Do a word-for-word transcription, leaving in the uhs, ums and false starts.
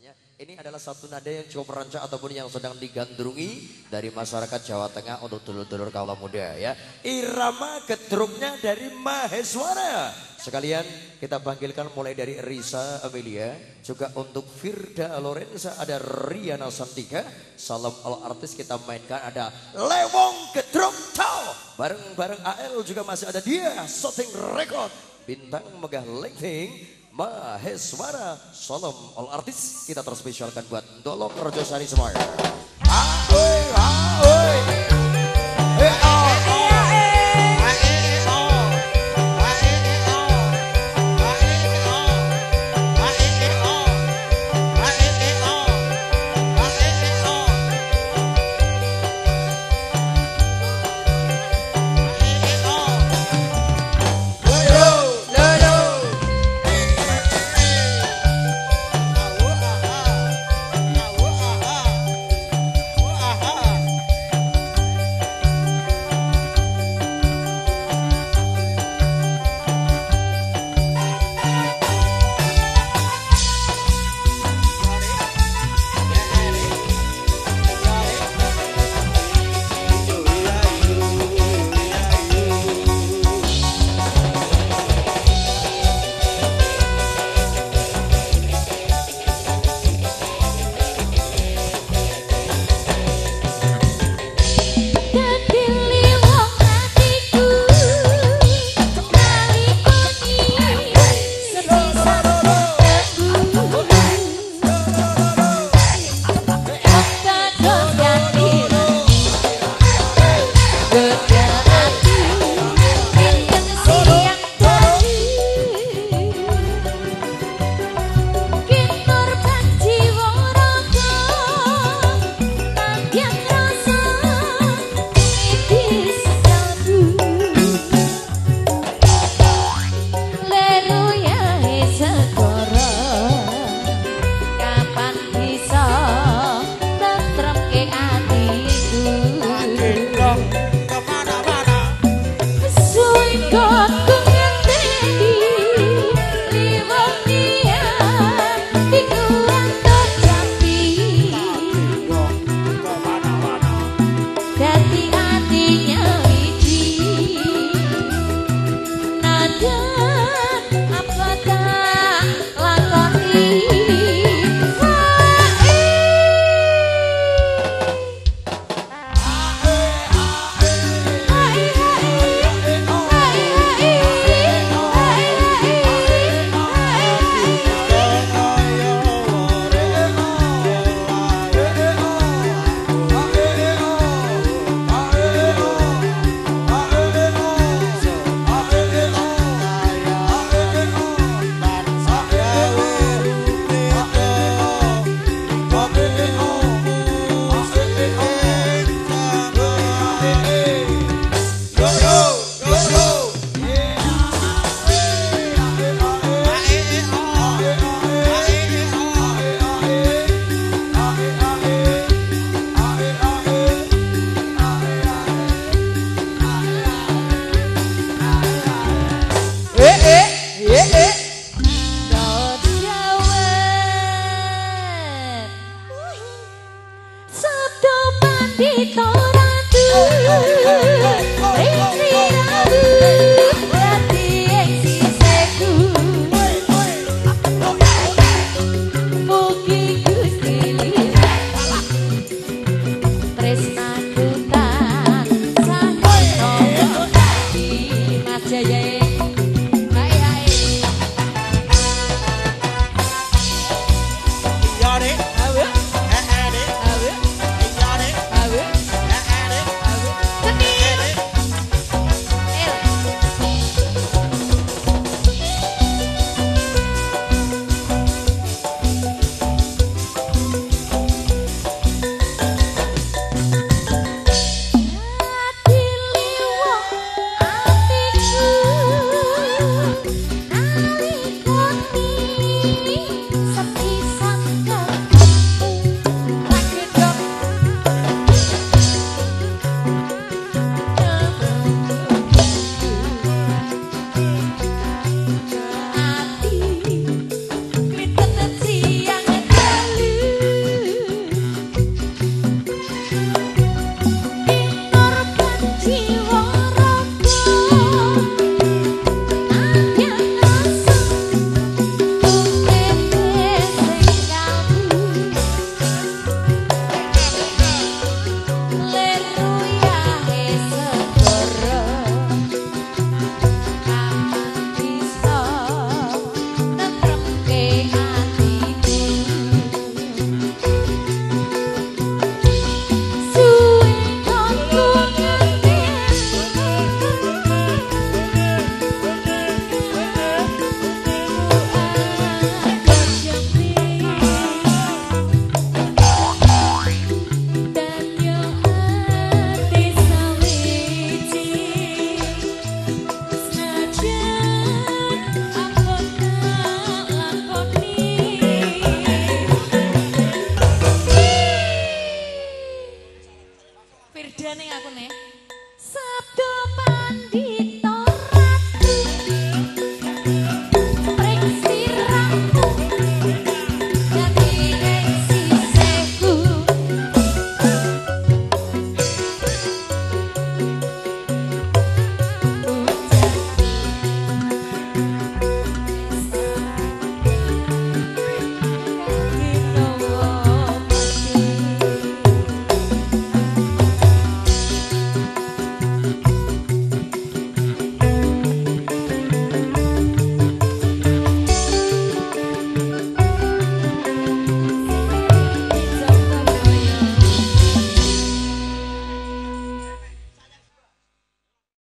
semuanya. Ini adalah satu nada yang cukup merancak ataupun yang sedang digandrungi dari masyarakat Jawa Tengah untuk dulur-dulur kaula muda ya. Irama gedruknya dari Maheswara. Sekalian kita panggilkan mulai dari Risa Amelia, juga untuk Firda Lorenza, ada Riana Santika, Salam All Artis kita mainkan ada Lewong Gedruk Tau. Bareng-bareng A L juga masih ada dia, Shooting Record, Bintang Megah Lighting, Maheswara, Salam All Artis kita terspesialkan buat Dolok Rojosari semua. Ahoy, ahoy. Hey, oh, oh. Sabdo pandita